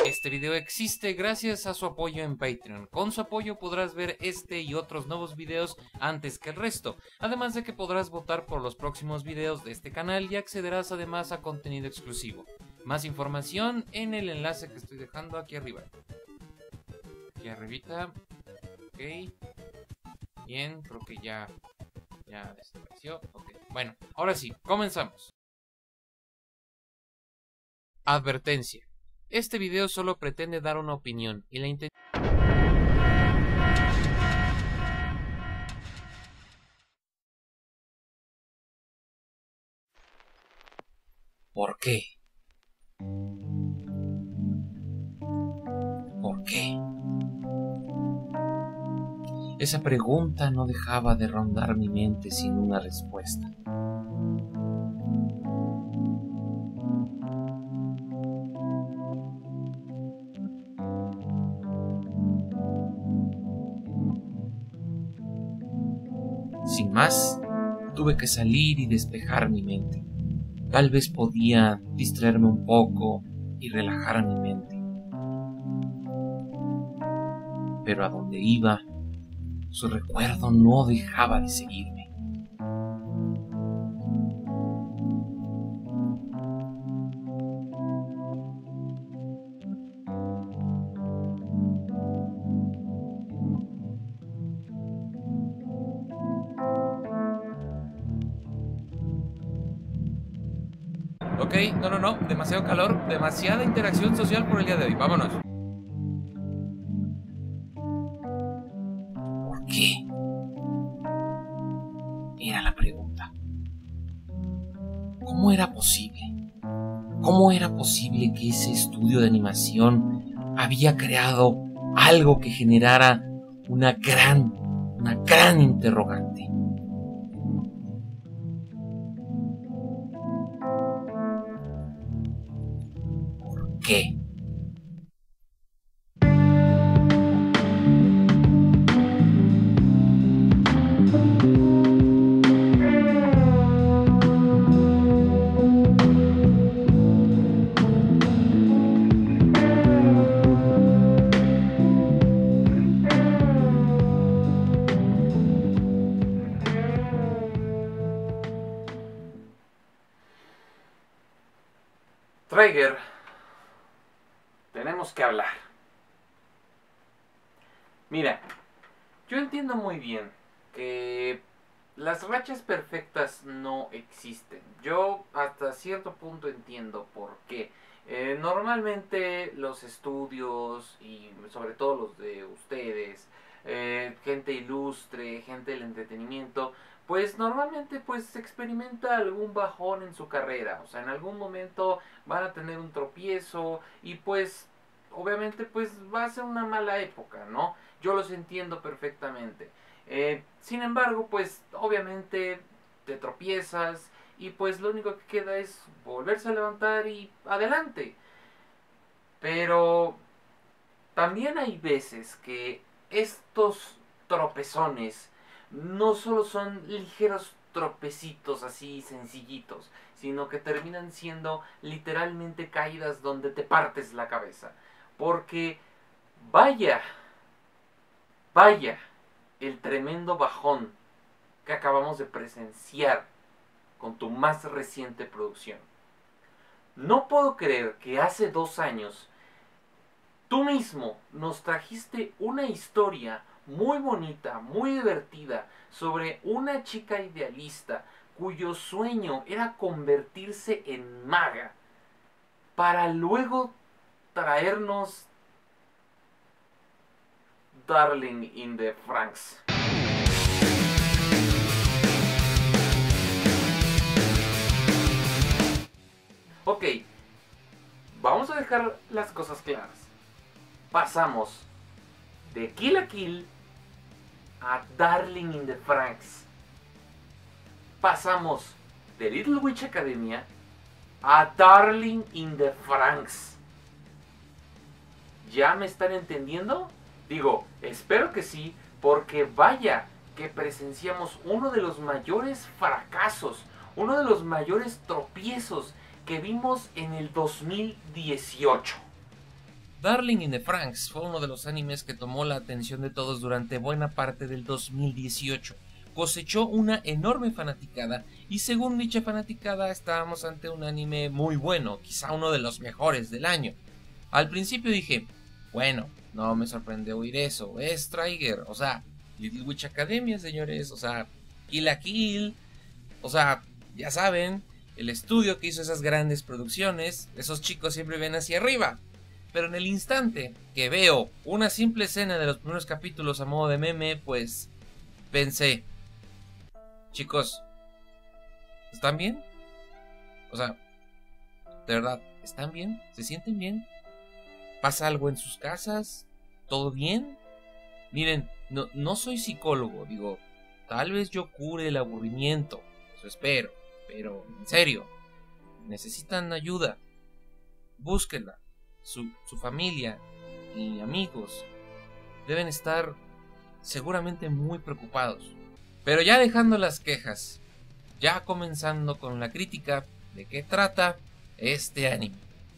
Este video existe gracias a su apoyo en Patreon. Con su apoyo podrás ver este y otros nuevos videos antes que el resto, además de que podrás votar por los próximos videos de este canal y accederás además a contenido exclusivo. Más información en el enlace que estoy dejando aquí arriba. Aquí arribita. Ok. Bien, creo que ya desapareció. Ok. Bueno, ahora sí, comenzamos. Advertencia. Este video solo pretende dar una opinión y la intención... ¿Por qué? ¿Por qué? Esa pregunta no dejaba de rondar mi mente sin una respuesta. Sin más, tuve que salir y despejar mi mente. Tal vez podía distraerme un poco y relajar mi mente. Pero a donde iba, su recuerdo no dejaba de seguirme. Ok, no, demasiado calor, demasiada interacción social por el día de hoy, vámonos. ¿Por qué? Era la pregunta. ¿Cómo era posible? ¿Cómo era posible que ese estudio de animación había creado algo que generara una gran interrogante? ¿Por qué? Traeger, tenemos que hablar. Mira, yo entiendo muy bien que las rachas perfectas no existen. Yo hasta cierto punto entiendo por qué. Normalmente los estudios y sobre todo los de ustedes, gente ilustre, gente del entretenimiento, pues normalmente pues experimenta algún bajón en su carrera. O sea, en algún momento van a tener un tropiezo y pues obviamente pues va a ser una mala época, ¿no? Yo los entiendo perfectamente. Sin embargo, pues obviamente te tropiezas y pues lo único que queda es volverse a levantar y adelante. Pero también hay veces que estos tropezones no solo son ligeros tropecitos así sencillitos, sino que terminan siendo literalmente caídas donde te partes la cabeza. Porque vaya el tremendo bajón que acabamos de presenciar con tu más reciente producción. No puedo creer que hace 2 años tú mismo nos trajiste una historia muy bonita, muy divertida, sobre una chica idealista cuyo sueño era convertirse en maga, para luego traernos Darling in the Franxx. Ok, vamos a dejar las cosas claras. Pasamos de Kill la Kill a Darling in the Franxx. Pasamos de Little Witch Academia a Darling in the Franxx. ¿Ya me están entendiendo? Digo, espero que sí, porque vaya que presenciamos uno de los mayores fracasos, uno de los mayores tropiezos que vimos en el 2018. Darling in the Franxx fue uno de los animes que tomó la atención de todos durante buena parte del 2018. Cosechó una enorme fanaticada y según dicha fanaticada estábamos ante un anime muy bueno, quizá uno de los mejores del año. Al principio dije, bueno, no me sorprende oír eso, es Trigger, o sea, Little Witch Academia, señores, o sea, Kill la Kill, o sea, ya saben, el estudio que hizo esas grandes producciones, esos chicos siempre ven hacia arriba. Pero en el instante que veo una simple escena de los primeros capítulos a modo de meme, pues pensé, chicos, ¿están bien? O sea, de verdad, ¿están bien? ¿Se sienten bien? ¿Pasa algo en sus casas? ¿Todo bien? Miren, no soy psicólogo, digo, tal vez yo cure el aburrimiento, eso espero, pero en serio, necesitan ayuda, búsquenla. Su familia y amigos deben estar seguramente muy preocupados. Pero ya dejando las quejas, ya comenzando con la crítica de qué trata este anime.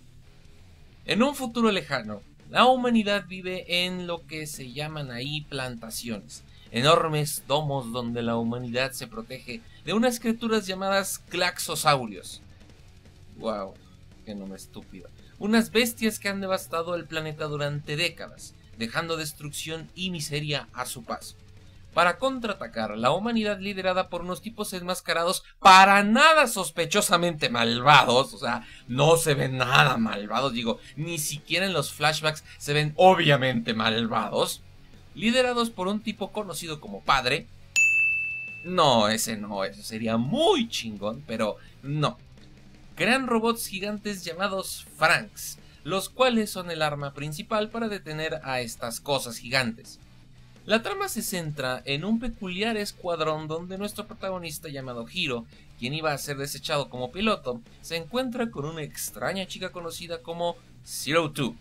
En un futuro lejano, la humanidad vive en lo que se llaman ahí plantaciones, enormes domos donde la humanidad se protege de unas criaturas llamadas claxosaurios. Wow, qué nombre estúpido. Unas bestias que han devastado el planeta durante décadas, dejando destrucción y miseria a su paso. Para contraatacar, la humanidad liderada por unos tipos enmascarados para nada sospechosamente malvados, o sea, no se ven nada malvados, digo, ni siquiera en los flashbacks se ven obviamente malvados, liderados por un tipo conocido como Padre. No, ese no, eso sería muy chingón, pero no. Crean robots gigantes llamados Franxx, los cuales son el arma principal para detener a estas cosas gigantes. La trama se centra en un peculiar escuadrón donde nuestro protagonista llamado Hiro, quien iba a ser desechado como piloto, se encuentra con una extraña chica conocida como Zero Two.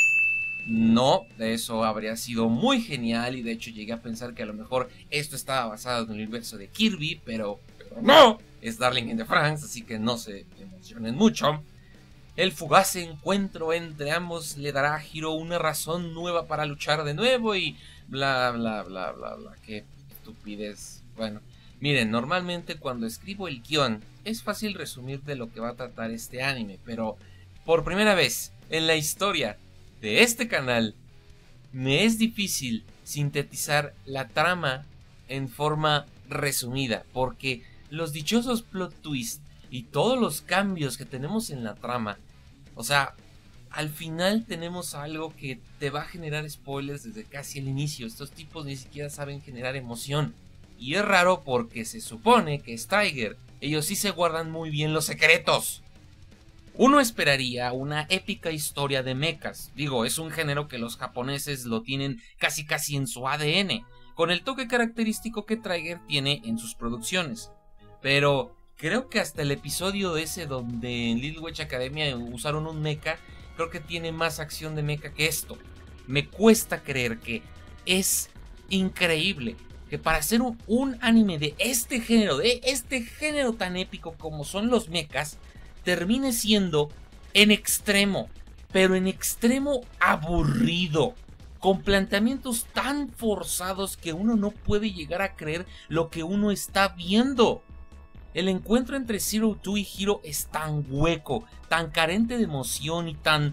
No, eso habría sido muy genial y de hecho llegué a pensar que a lo mejor esto estaba basado en el universo de Kirby, pero no, es Darling in the Franxx, así que no se emocionen mucho. El fugaz encuentro entre ambos le dará a Hiro una razón nueva para luchar de nuevo y bla bla bla bla bla, qué estupidez. Bueno, miren, normalmente cuando escribo el guión es fácil resumir de lo que va a tratar este anime, pero por primera vez en la historia de este canal me es difícil sintetizar la trama en forma resumida, porque los dichosos plot twists y todos los cambios que tenemos en la trama, o sea, al final tenemos algo que te va a generar spoilers desde casi el inicio. Estos tipos ni siquiera saben generar emoción. Y es raro porque se supone que es Trigger. Ellos sí se guardan muy bien los secretos. Uno esperaría una épica historia de mechas. Digo, es un género que los japoneses lo tienen casi en su ADN, con el toque característico que Trigger tiene en sus producciones. Pero creo que hasta el episodio ese donde en Little Witch Academia usaron un mecha, creo que tiene más acción de mecha que esto. Me cuesta creer que es increíble que para hacer un anime de este género tan épico como son los mechas, termine siendo en extremo, pero en extremo aburrido, con planteamientos tan forzados que uno no puede llegar a creer lo que uno está viendo. El encuentro entre Zero Two y Hiro es tan hueco, tan carente de emoción y tan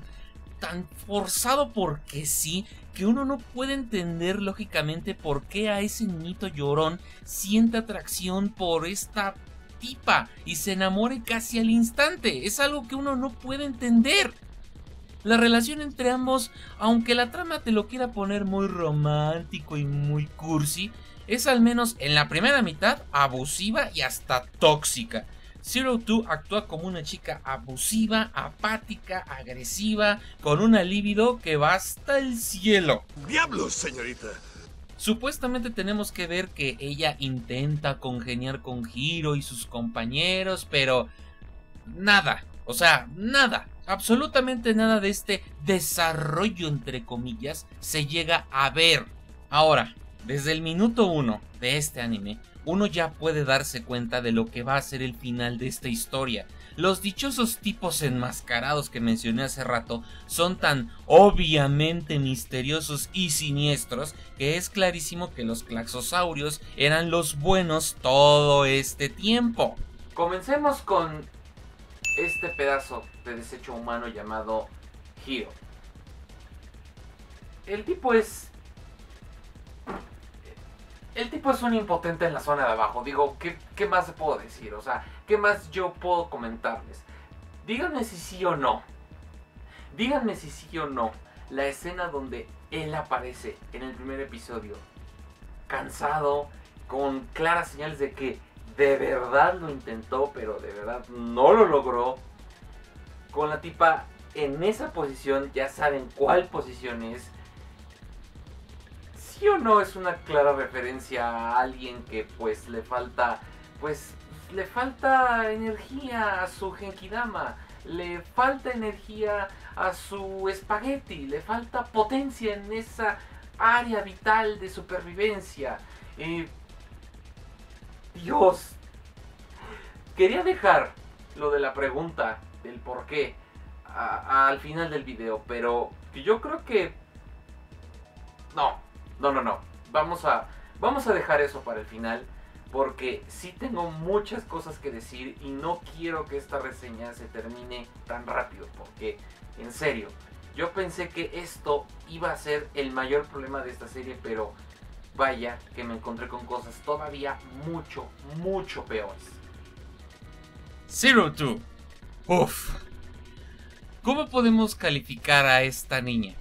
forzado porque sí, que uno no puede entender lógicamente por qué a ese niñito llorón siente atracción por esta tipa y se enamore casi al instante. Es algo que uno no puede entender. La relación entre ambos, aunque la trama te lo quiera poner muy romántico y muy cursi, es al menos en la primera mitad abusiva y hasta tóxica. Zero Two actúa como una chica abusiva, apática, agresiva, con una libido que va hasta el cielo. ¡Diablos, señorita! Supuestamente tenemos que ver que ella intenta congeniar con Hiro y sus compañeros, pero nada, o sea, nada, absolutamente nada de este desarrollo entre comillas se llega a ver. Ahora, desde el minuto 1 de este anime, uno ya puede darse cuenta de lo que va a ser el final de esta historia. Los dichosos tipos enmascarados que mencioné hace rato son tan obviamente misteriosos y siniestros que es clarísimo que los claxosaurios eran los buenos todo este tiempo. Comencemos con este pedazo de desecho humano llamado Hiro. El tipo es un impotente en la zona de abajo. Digo, ¿qué más puedo decir? O sea, ¿qué más yo puedo comentarles? Díganme si sí o no. Díganme si sí o no. La escena donde él aparece en el primer episodio, cansado, con claras señales de que de verdad lo intentó, pero de verdad no lo logró. Con la tipa en esa posición, ya saben cuál posición es. ¿Sí o no es una clara referencia a alguien que pues le falta energía a su genkidama, le falta energía a su espagueti, le falta potencia en esa área vital de supervivencia? Dios, quería dejar lo de la pregunta del por qué al final del video, pero yo creo que no. Vamos a dejar eso para el final, porque sí tengo muchas cosas que decir y no quiero que esta reseña se termine tan rápido, porque en serio, yo pensé que esto iba a ser el mayor problema de esta serie, pero vaya que me encontré con cosas todavía mucho peores. Zero Two. Uff. ¿Cómo podemos calificar a esta niña?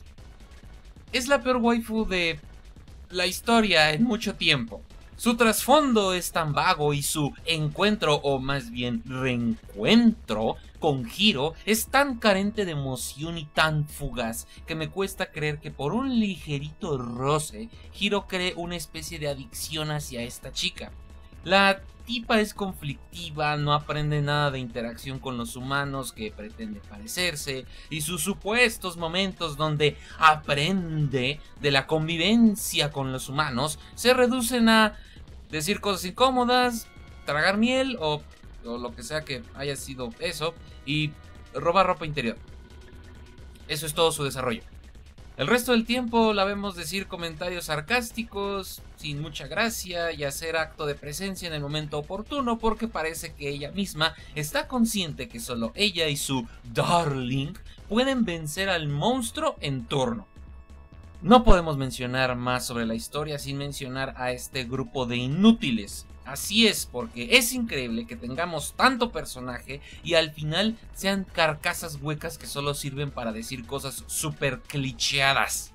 Es la peor waifu de la historia en mucho tiempo. Su trasfondo es tan vago y su encuentro, o más bien reencuentro, con Hiro es tan carente de emoción y tan fugaz que me cuesta creer que por un ligerito roce Hiro cree una especie de adicción hacia esta chica. La tipa es conflictiva, no aprende nada de interacción con los humanos que pretende parecerse, y sus supuestos momentos donde aprende de la convivencia con los humanos se reducen a decir cosas incómodas, tragar miel o lo que sea que haya sido eso, y robar ropa interior. Eso es todo su desarrollo. El resto del tiempo la vemos decir comentarios sarcásticos, sin mucha gracia, y hacer acto de presencia en el momento oportuno, porque parece que ella misma está consciente que solo ella y su darling pueden vencer al monstruo en turno. No podemos mencionar más sobre la historia sin mencionar a este grupo de inútiles. Así es, porque es increíble que tengamos tanto personaje y al final sean carcasas huecas que solo sirven para decir cosas súper clicheadas.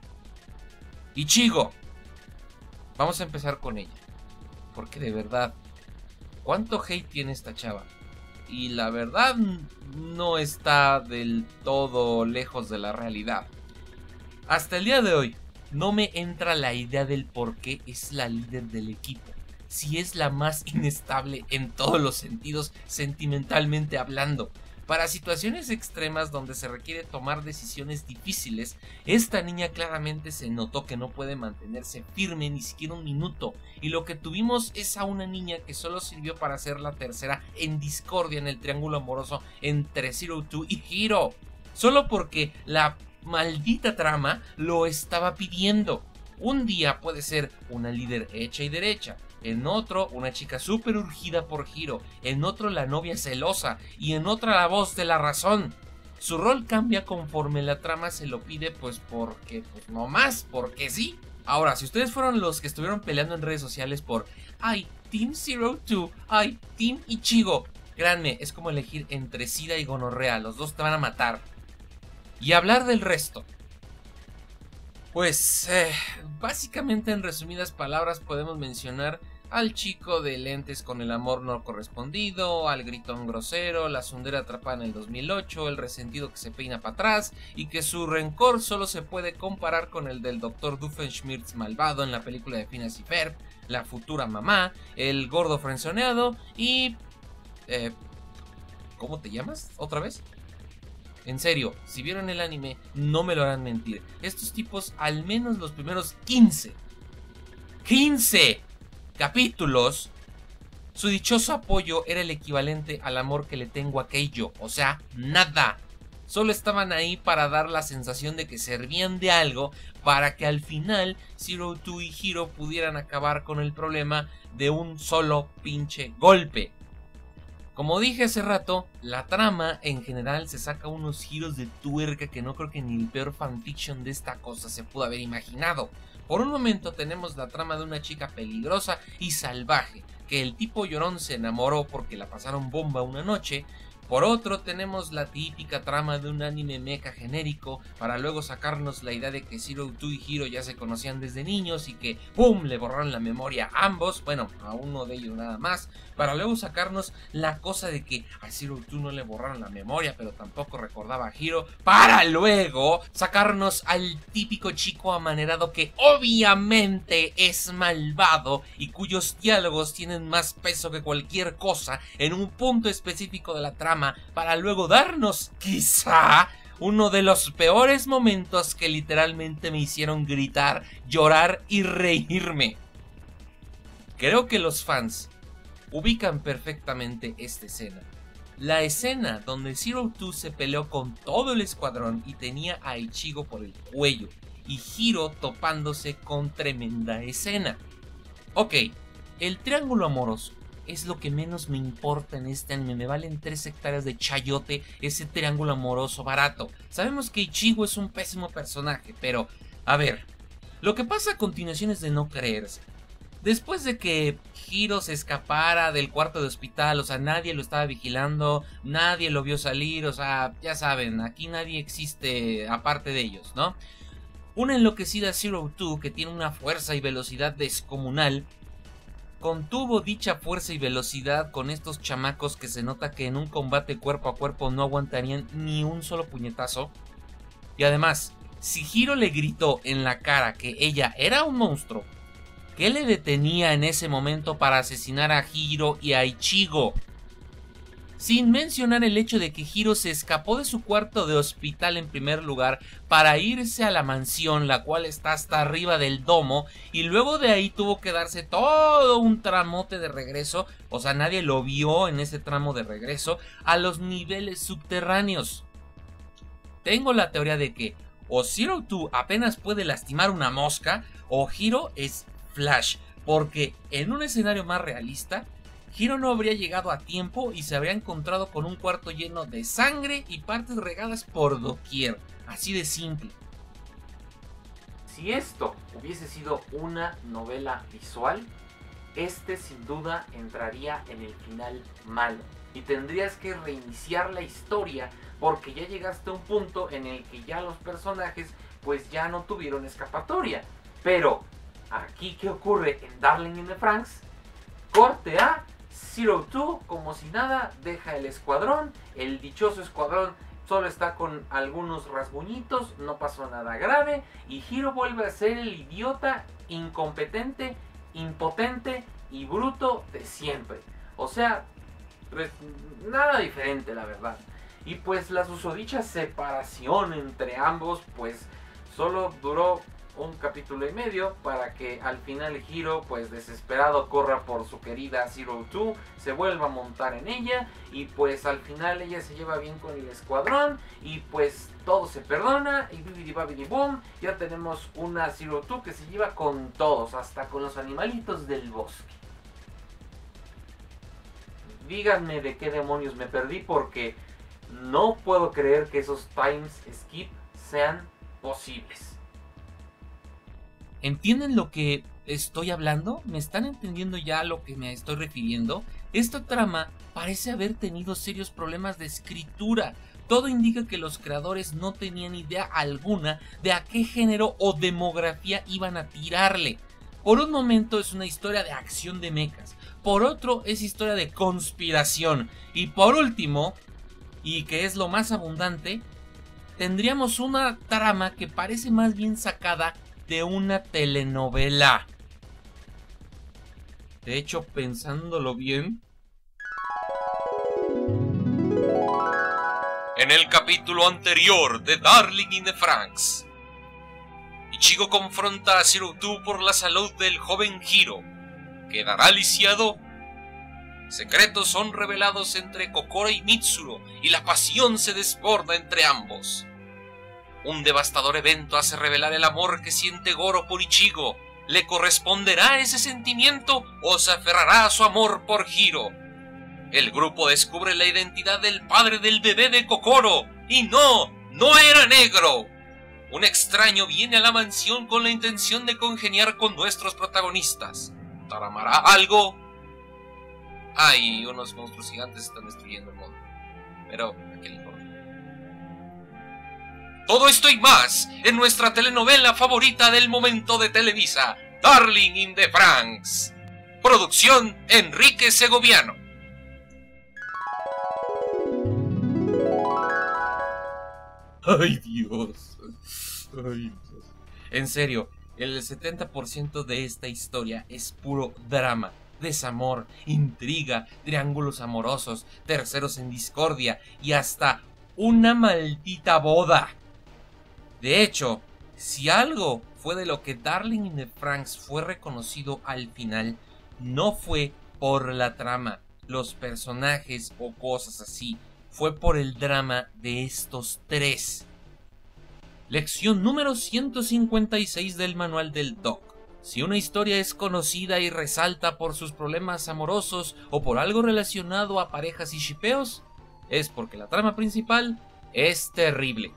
Ichigo. Vamos a empezar con ella, porque de verdad, ¿cuánto hate tiene esta chava? Y la verdad no está del todo lejos de la realidad. Hasta el día de hoy no me entra la idea del por qué es la líder del equipo. Si es la más inestable en todos los sentidos, sentimentalmente hablando. Para situaciones extremas donde se requiere tomar decisiones difíciles, esta niña claramente se notó que no puede mantenerse firme ni siquiera un minuto, y lo que tuvimos es a una niña que solo sirvió para ser la tercera en discordia en el triángulo amoroso entre Zero Two y Hiro, solo porque la maldita trama lo estaba pidiendo. Un día puede ser una líder hecha y derecha, en otro una chica súper urgida por Hiro, en otro la novia celosa y en otra la voz de la razón. Su rol cambia conforme la trama se lo pide, pues no más, porque sí. Ahora, si ustedes fueron los que estuvieron peleando en redes sociales por ay, Team Zero Two, ay, Team Ichigo, créanme, es como elegir entre sida y gonorrea, los dos te van a matar. Y hablar del resto. Pues, básicamente en resumidas palabras podemos mencionar al chico de lentes con el amor no correspondido, al gritón grosero, la tsundere atrapada en el 2008, el resentido que se peina para atrás y que su rencor solo se puede comparar con el del Dr. Doofenshmirtz malvado en la película de Phineas y Ferb, la futura mamá, el gordo frenzoneado y... ¿cómo te llamas? ¿Otra vez? En serio, si vieron el anime, no me lo harán mentir. Estos tipos, al menos los primeros 15 capítulos, Su dichoso apoyo era el equivalente al amor que le tengo a Keijo, o sea, nada. Solo estaban ahí para dar la sensación de que servían de algo para que al final Zero Two y Hiro pudieran acabar con el problema de un solo pinche golpe. Como dije hace rato, la trama en general se saca unos giros de tuerca que no creo que ni el peor fanfiction de esta cosa se pudo haber imaginado. Por un momento tenemos la trama de una chica peligrosa y salvaje, que el tipo llorón se enamoró porque la pasaron bomba una noche. Por otro tenemos la típica trama de un anime mecha genérico para luego sacarnos la idea de que Zero Two y Hiro ya se conocían desde niños y que ¡pum! Le borraron la memoria a ambos, bueno, a uno de ellos nada más, para luego sacarnos la cosa de que a Zero Two no le borraron la memoria pero tampoco recordaba a Hiro, para luego sacarnos al típico chico amanerado que obviamente es malvado y cuyos diálogos tienen más peso que cualquier cosa en un punto específico de la trama, para luego darnos, quizá, uno de los peores momentos que literalmente me hicieron gritar, llorar y reírme. Creo que los fans ubican perfectamente esta escena. La escena donde Zero Two se peleó con todo el escuadrón y tenía a Ichigo por el cuello, y Hiro topándose con tremenda escena. Ok, el triángulo amoroso es lo que menos me importa en este anime. Me valen 3 hectáreas de chayote ese triángulo amoroso barato. Sabemos que Ichigo es un pésimo personaje, pero a ver, lo que pasa a continuación es de no creerse. Después de que Hiro se escapara del cuarto de hospital, o sea, nadie lo estaba vigilando, nadie lo vio salir, o sea, ya saben, aquí nadie existe aparte de ellos, ¿no? Una enloquecida Zero Two que tiene una fuerza y velocidad descomunal contuvo dicha fuerza y velocidad con estos chamacos que se nota que en un combate cuerpo a cuerpo no aguantarían ni un solo puñetazo. Y además, si Hiro le gritó en la cara que ella era un monstruo, ¿qué le detenía en ese momento para asesinar a Hiro y a Ichigo? Sin mencionar el hecho de que Hiro se escapó de su cuarto de hospital en primer lugar para irse a la mansión, la cual está hasta arriba del domo, y luego de ahí tuvo que darse todo un tramote de regreso, o sea, nadie lo vio en ese tramo de regreso, a los niveles subterráneos. Tengo la teoría de que o Zero Two apenas puede lastimar una mosca, o Hiro es Flash, porque en un escenario más realista, Hiro no habría llegado a tiempo y se habría encontrado con un cuarto lleno de sangre y partes regadas por doquier, así de simple. Si esto hubiese sido una novela visual, este sin duda entraría en el final malo y tendrías que reiniciar la historia porque ya llegaste a un punto en el que ya los personajes pues ya no tuvieron escapatoria. Pero aquí, ¿qué ocurre en Darling in the Franxx? Corte a Zero Two, como si nada, deja el escuadrón, el dichoso escuadrón solo está con algunos rasguñitos, no pasó nada grave, y Hiro vuelve a ser el idiota, incompetente, impotente y bruto de siempre. O sea, pues nada diferente, la verdad. Y pues la susodicha separación entre ambos, pues solo duró un capítulo y medio para que al final Hiro, pues desesperado, corra por su querida Zero Two, se vuelva a montar en ella y pues al final ella se lleva bien con el escuadrón y pues todo se perdona y bibidi babidi boom, ya tenemos una Zero Two que se lleva con todos, hasta con los animalitos del bosque. Díganme de qué demonios me perdí porque no puedo creer que esos times skip sean posibles. ¿Entienden lo que estoy hablando? ¿Me están entendiendo ya a lo que me estoy refiriendo? Esta trama parece haber tenido serios problemas de escritura. Todo indica que los creadores no tenían idea alguna de a qué género o demografía iban a tirarle. Por un momento es una historia de acción de mechas, por otro es historia de conspiración y por último, y que es lo más abundante, tendríamos una trama que parece más bien sacada de una telenovela. De hecho, pensándolo bien, en el capítulo anterior de Darling in the Franxx, Ichigo confronta a Zero Two por la salud del joven Hiro. ¿Quedará lisiado? Secretos son revelados entre Kokoro y Mitsuru y la pasión se desborda entre ambos. Un devastador evento hace revelar el amor que siente Goro por Ichigo. ¿Le corresponderá ese sentimiento o se aferrará a su amor por Hiro? El grupo descubre la identidad del padre del bebé de Kokoro y no era negro. Un extraño viene a la mansión con la intención de congeniar con nuestros protagonistas. ¿Tramará algo? Y unos monstruos gigantes están destruyendo el mundo. Pero, ¿a qué le importa? Todo esto y más en nuestra telenovela favorita del momento de Televisa, Darling in the Franxx. Producción Enrique Segoviano. ¡Ay, Dios! ¡Ay, Dios! En serio, el 70% de esta historia es puro drama, desamor, intriga, triángulos amorosos, terceros en discordia y hasta una maldita boda. De hecho, si algo fue de lo que Darling in the Franxx fue reconocido al final, no fue por la trama, los personajes o cosas así, fue por el drama de estos tres. Lección número 156 del manual del Doc. Si una historia es conocida y resalta por sus problemas amorosos o por algo relacionado a parejas y shippeos, es porque la trama principal es terrible.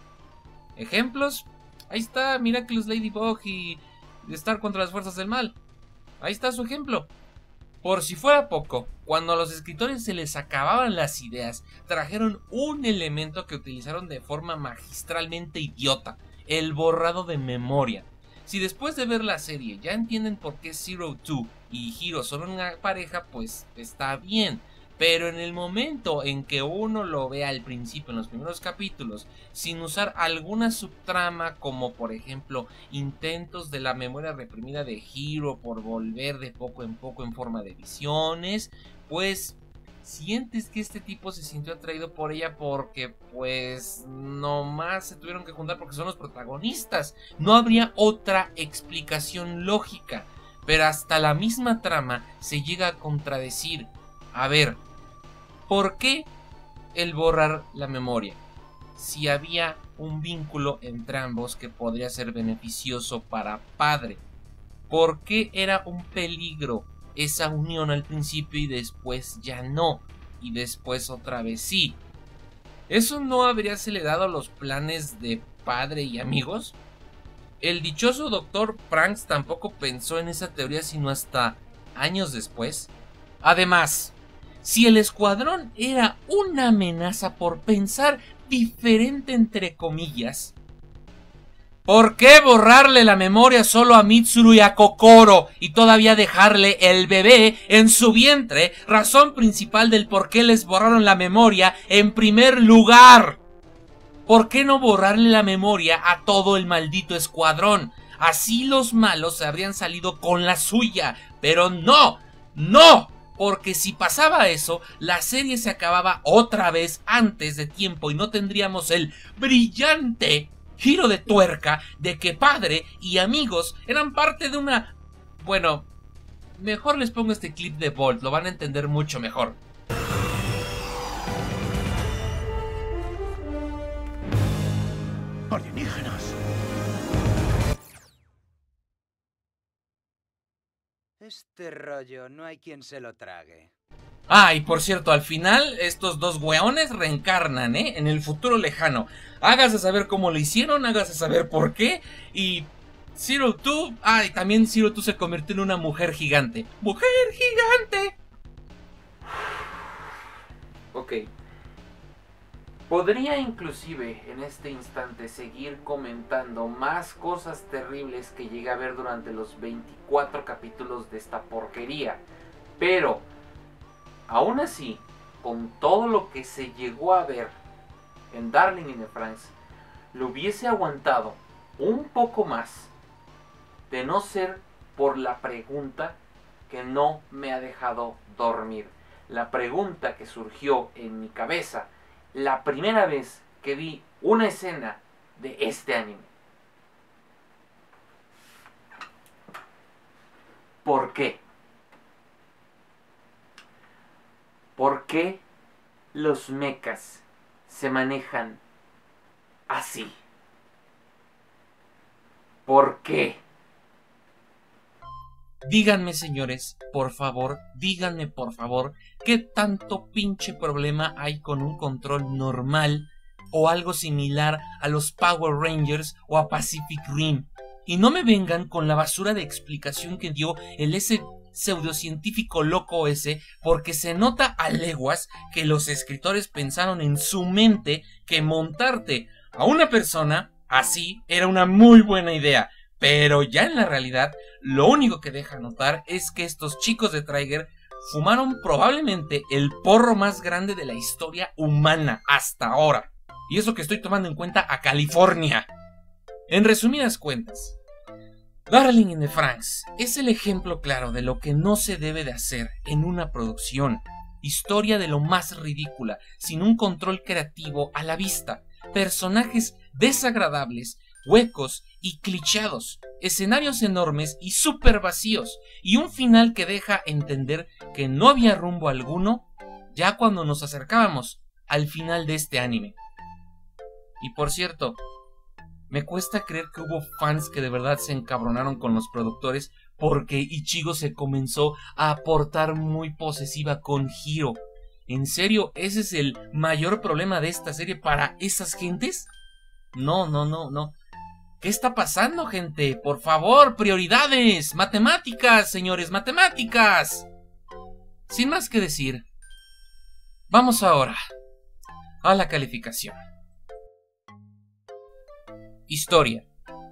¿Ejemplos? Ahí está Miraculous Ladybug y Star contra las fuerzas del mal. Ahí está su ejemplo. Por si fuera poco, cuando a los escritores se les acababan las ideas, trajeron un elemento que utilizaron de forma magistralmente idiota: el borrado de memoria. Si después de ver la serie ya entienden por qué Zero Two y Hiro son una pareja, pues está bien. Pero en el momento en que uno lo ve al principio, en los primeros capítulos, sin usar alguna subtrama, como por ejemplo intentos de la memoria reprimida de Hiro por volver de poco en poco en forma de visiones, pues sientes que este tipo se sintió atraído por ella porque pues nomás se tuvieron que juntar porque son los protagonistas. No habría otra explicación lógica, pero hasta la misma trama se llega a contradecir. A ver, ¿por qué el borrar la memoria? Si había un vínculo entre ambos que podría ser beneficioso para padre. ¿Por qué era un peligro esa unión al principio y después ya no? Y después otra vez sí. ¿Eso no habría acelerado los planes de padre y amigos? El dichoso Dr. Franxx tampoco pensó en esa teoría sino hasta años después. Además, si el escuadrón era una amenaza por pensar diferente entre comillas, ¿por qué borrarle la memoria solo a Mitsuru y a Kokoro y todavía dejarle el bebé en su vientre? Razón principal del por qué les borraron la memoria en primer lugar. ¿Por qué no borrarle la memoria a todo el maldito escuadrón? Así los malos se habrían salido con la suya. Pero no, no. Porque si pasaba eso, la serie se acababa otra vez antes de tiempo y no tendríamos el brillante giro de tuerca de que padre y amigos eran parte de una... Bueno, mejor les pongo este clip de Bolt, lo van a entender mucho mejor. ¡Alienígenas! Este rollo no hay quien se lo trague. Y por cierto, al final estos dos weones reencarnan, en el futuro lejano. Hágase saber cómo lo hicieron, hágase saber por qué. Y Zero Two, y también Zero Two se convirtió en una mujer gigante. ¡Mujer gigante! Ok. Podría inclusive en este instante seguir comentando más cosas terribles que llegué a ver durante los 24 capítulos de esta porquería. Pero, aún así, con todo lo que se llegó a ver en Darling in the Franxx, lo hubiese aguantado un poco más, de no ser por la pregunta que no me ha dejado dormir. La pregunta que surgió en mi cabeza la primera vez que vi una escena de este anime. ¿Por qué? ¿Por qué los mechas se manejan así? ¿Por qué? Díganme, señores, por favor, díganme por favor, ¿qué tanto pinche problema hay con un control normal o algo similar a los Power Rangers o a Pacific Rim? Y no me vengan con la basura de explicación que dio ese pseudocientífico loco ese, porque se nota a leguas que los escritores pensaron en su mente que montarte a una persona así era una muy buena idea. Pero ya en la realidad, lo único que deja notar es que estos chicos de Trigger fumaron probablemente el porro más grande de la historia humana hasta ahora. Y eso que estoy tomando en cuenta a California. En resumidas cuentas, Darling in the Franxx es el ejemplo claro de lo que no se debe de hacer en una producción. Historia de lo más ridícula, sin un control creativo a la vista. Personajes desagradables, huecos y clichados, escenarios enormes y súper vacíos, y un final que deja entender que no había rumbo alguno ya cuando nos acercábamos al final de este anime. Y por cierto, me cuesta creer que hubo fans que de verdad se encabronaron con los productores porque Ichigo se comenzó a portar muy posesiva con Hiro. ¿En serio ese es el mayor problema de esta serie para esas gentes? No. ¿Qué está pasando, gente? Por favor, prioridades. Matemáticas, señores, matemáticas. Sin más que decir, vamos ahora a la calificación. Historia.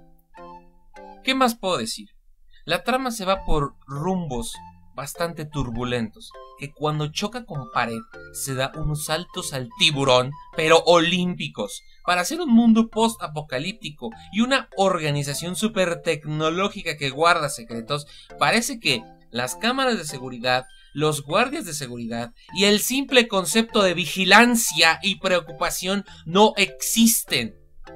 ¿Qué más puedo decir? La trama se va por rumbos bastante turbulentos, que cuando choca con pared se da unos saltos al tiburón, pero olímpicos, para hacer un mundo post-apocalíptico y una organización súper tecnológica que guarda secretos. Parece que las cámaras de seguridad, los guardias de seguridad y el simple concepto de vigilancia y preocupación no existen.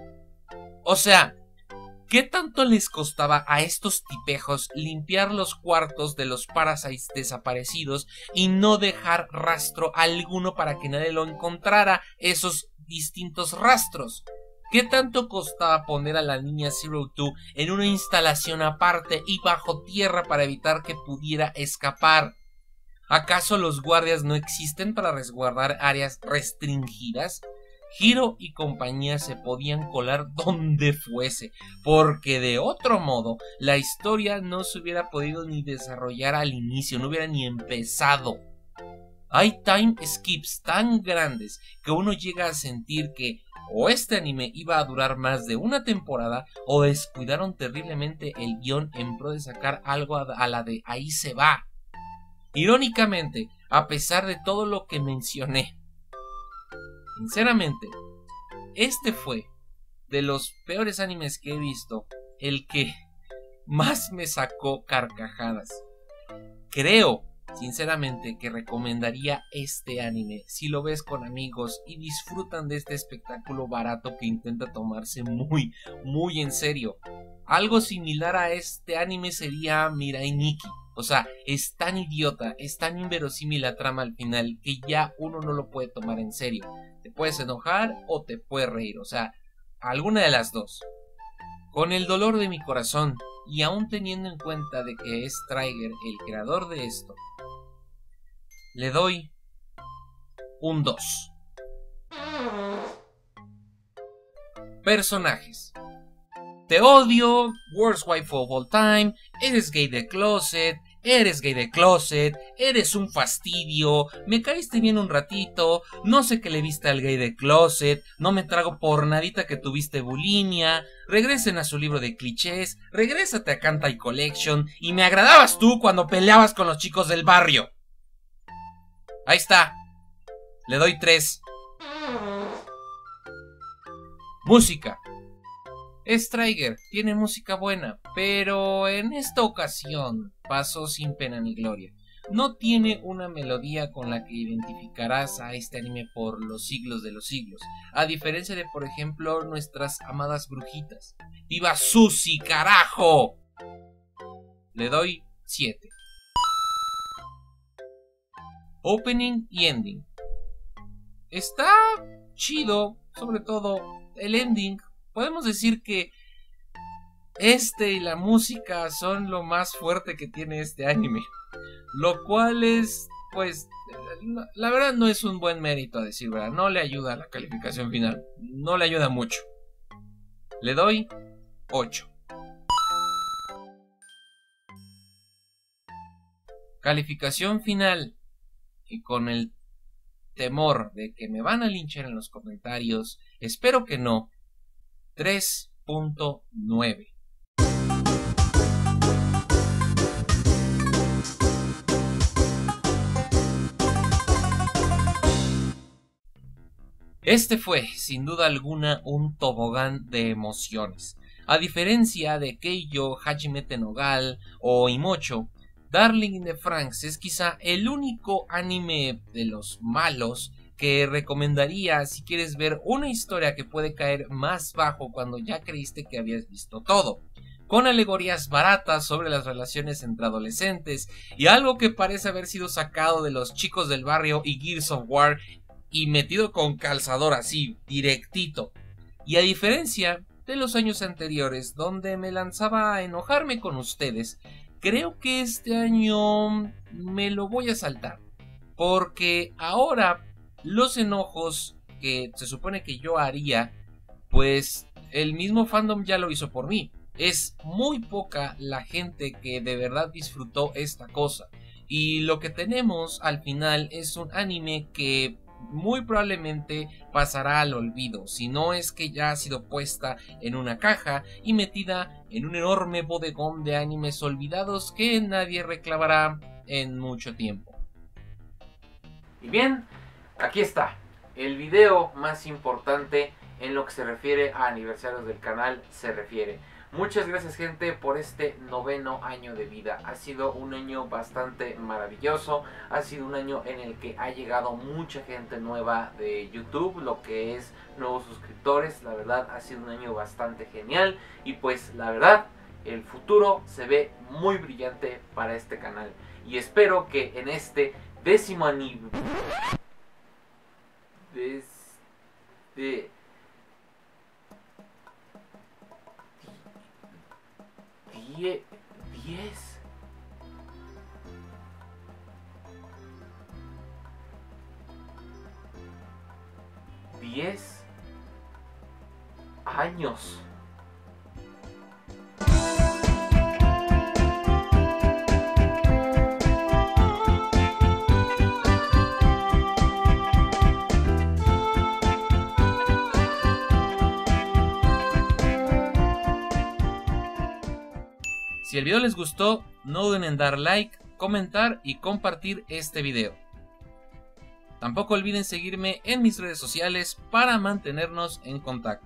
O sea, ¿qué tanto les costaba a estos tipejos limpiar los cuartos de los Parasites desaparecidos y no dejar rastro alguno para que nadie lo encontrara, esos distintos rastros? ¿Qué tanto costaba poner a la niña Zero Two en una instalación aparte y bajo tierra para evitar que pudiera escapar? ¿Acaso los guardias no existen para resguardar áreas restringidas? Hiro y compañía se podían colar donde fuese, porque de otro modo la historia no se hubiera podido ni desarrollar al inicio, no hubiera ni empezado. Hay time skips tan grandes que uno llega a sentir que o este anime iba a durar más de una temporada o descuidaron terriblemente el guión en pro de sacar algo a la de ahí se va. Irónicamente, a pesar de todo lo que mencioné, sinceramente, este fue de los peores animes que he visto, el que más me sacó carcajadas. Creo, sinceramente, que recomendaría este anime si lo ves con amigos y disfrutan de este espectáculo barato que intenta tomarse muy en serio. Algo similar a este anime sería Mirai Nikki. O sea, es tan idiota, es tan inverosímil la trama al final que ya uno no lo puede tomar en serio. Te puedes enojar o te puedes reír, o sea, alguna de las dos. Con el dolor de mi corazón y aún teniendo en cuenta de que es Trigger el creador de esto, le doy un 2. Personajes. Te odio, worst wife of all time, eres gay de closet, eres un fastidio, me caíste bien un ratito, no sé qué le viste al gay de closet, no me trago por nadita que tuviste bulimia, regresen a su libro de clichés, regrésate a Kantai Collection y me agradabas tú cuando peleabas con los chicos del barrio. Ahí está, le doy 3. Música. Es Trigger, tiene música buena, pero en esta ocasión pasó sin pena ni gloria. No tiene una melodía con la que identificarás a este anime por los siglos de los siglos, a diferencia de, por ejemplo, nuestras amadas brujitas. ¡Viva Susi, carajo! Le doy 7. opening y ending. Está chido, sobre todo el ending. Podemos decir que y la música son lo más fuerte que tiene este anime, lo cual es, pues, la verdad no es un buen mérito, a decir verdad. No le ayuda a la calificación final, no le ayuda mucho. Le doy 8. Calificación final, y con el temor de que me van a linchar en los comentarios, espero que no, 3.9. Este fue, sin duda alguna, un tobogán de emociones. A diferencia de Keijo, Hajime Tenogal o Imocho, Darling in the Franxx es quizá el único anime de los malos que recomendaría si quieres ver una historia que puede caer más bajo cuando ya creíste que habías visto todo, con alegorías baratas sobre las relaciones entre adolescentes y algo que parece haber sido sacado de Los Chicos del Barrio y Gears of War y metido con calzador así, directito. Y a diferencia de los años anteriores donde me lanzaba a enojarme con ustedes, creo que este año me lo voy a saltar, porque ahora los enojos que se supone que yo haría, pues el mismo fandom ya lo hizo por mí. Es muy poca la gente que de verdad disfrutó esta cosa, y lo que tenemos al final es un anime que muy probablemente pasará al olvido, si no es que ya ha sido puesta en una caja y metida en un enorme bodegón de animes olvidados que nadie reclamará en mucho tiempo. Y bien, aquí está el video más importante en lo que se refiere a aniversarios del canal se refiere. Muchas gracias, gente, por este 9º año de vida. Ha sido un año bastante maravilloso. Ha sido un año en el que ha llegado mucha gente nueva de YouTube, lo que es nuevos suscriptores. La verdad ha sido un año bastante genial. Y pues la verdad, el futuro se ve muy brillante para este canal. Y espero que en este 10º aniversario... 10 años. Si el video les gustó, no duden en dar like, comentar y compartir este video. Tampoco olviden seguirme en mis redes sociales para mantenernos en contacto.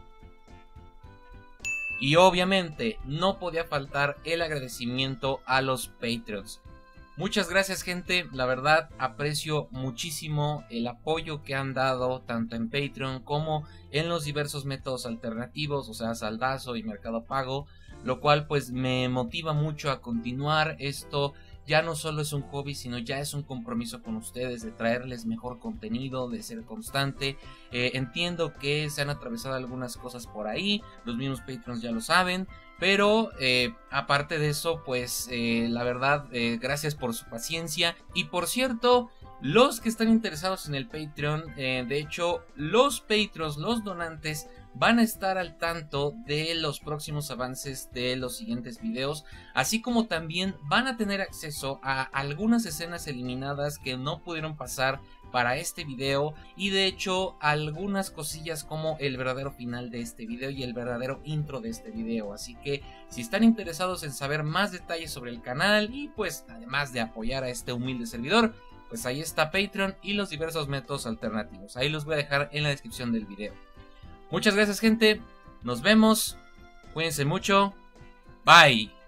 Y obviamente no podía faltar el agradecimiento a los Patreons. Muchas gracias, gente, la verdad aprecio muchísimo el apoyo que han dado tanto en Patreon como en los diversos métodos alternativos, o sea, Saldazo y Mercado Pago, lo cual pues me motiva mucho a continuar. Esto ya no solo es un hobby, sino ya es un compromiso con ustedes de traerles mejor contenido, de ser constante. Entiendo que se han atravesado algunas cosas por ahí, los mismos Patreons ya lo saben, pero aparte de eso, pues la verdad, gracias por su paciencia. Y por cierto, los que están interesados en el Patreon, de hecho, los Patreons, los donantes, van a estar al tanto de los próximos avances de los siguientes videos, así como también van a tener acceso a algunas escenas eliminadas que no pudieron pasar para este video, y de hecho algunas cosillas como el verdadero final de este video y el verdadero intro de este video. Así que si están interesados en saber más detalles sobre el canal y pues además de apoyar a este humilde servidor, pues ahí está Patreon y los diversos métodos alternativos. Ahí los voy a dejar en la descripción del video. Muchas gracias, gente, nos vemos, cuídense mucho, bye.